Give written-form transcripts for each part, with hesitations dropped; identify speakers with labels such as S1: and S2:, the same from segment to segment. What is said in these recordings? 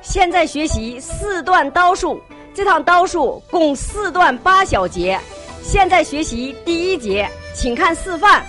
S1: 现在学习4段刀数，这趟刀数共4段8小节。现在学习第1节，请看示范。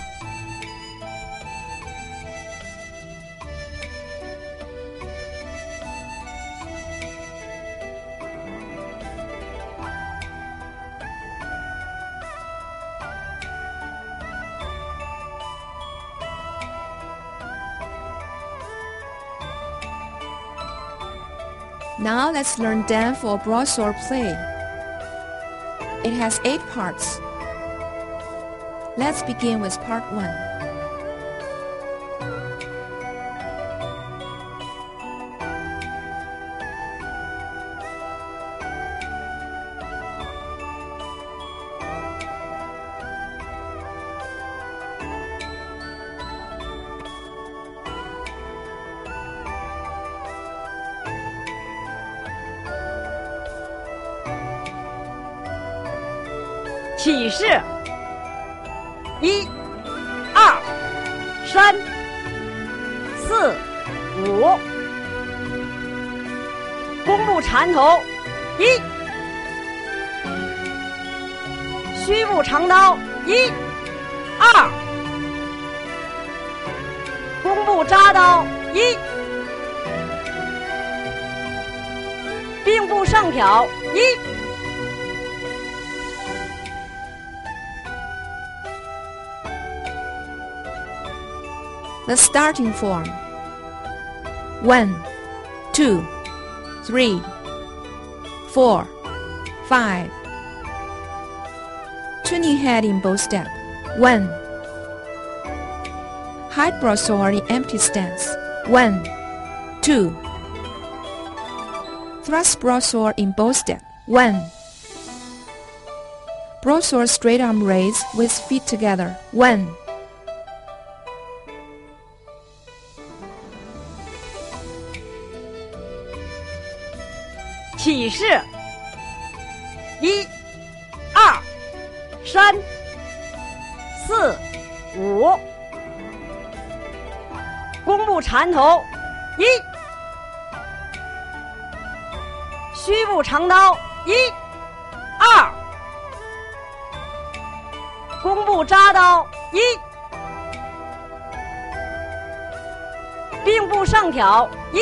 S2: Now let's learn Dan for broadsword play. It has 8 parts. Let's begin with part 1.
S1: 起势，1、2、3、4、5，弓步缠头，1，虚步长刀，1、2，弓步扎刀，1，并步上挑，1。
S2: The starting form. 1, 2, 3, 4, 5. Turning head in bow step. 1. Hide broadsword in empty stance. 1, 2. Thrust broadsword in bow step. 1. Broadsword straight arm raise with feet together. 1.
S1: 起势，1、2、3、4、5，弓步缠头，1，虚步长刀，1、2，弓步扎刀，1，并步上挑，1。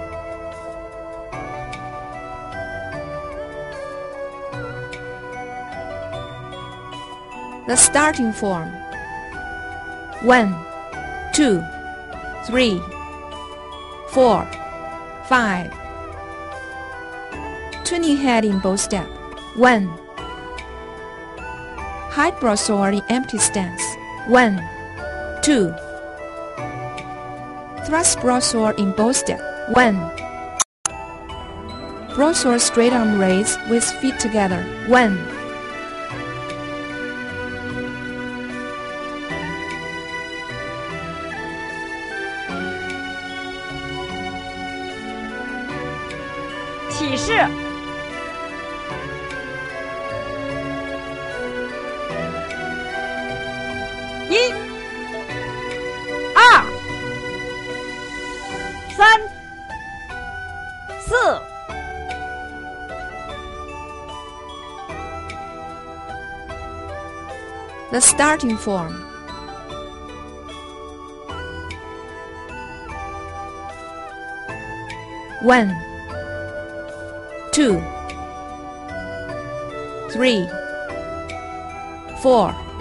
S2: The starting form. 1, 2, 3, 4, 5. Turning head in bow step. 1. Hide broadsword in empty stance. 1, 2. Thrust broadsword in bow step. 1. Broadsword straight arm raise with feet together. 1.
S1: 起势，1、2、3、4，
S2: The starting form. 1, 2, 3, 4,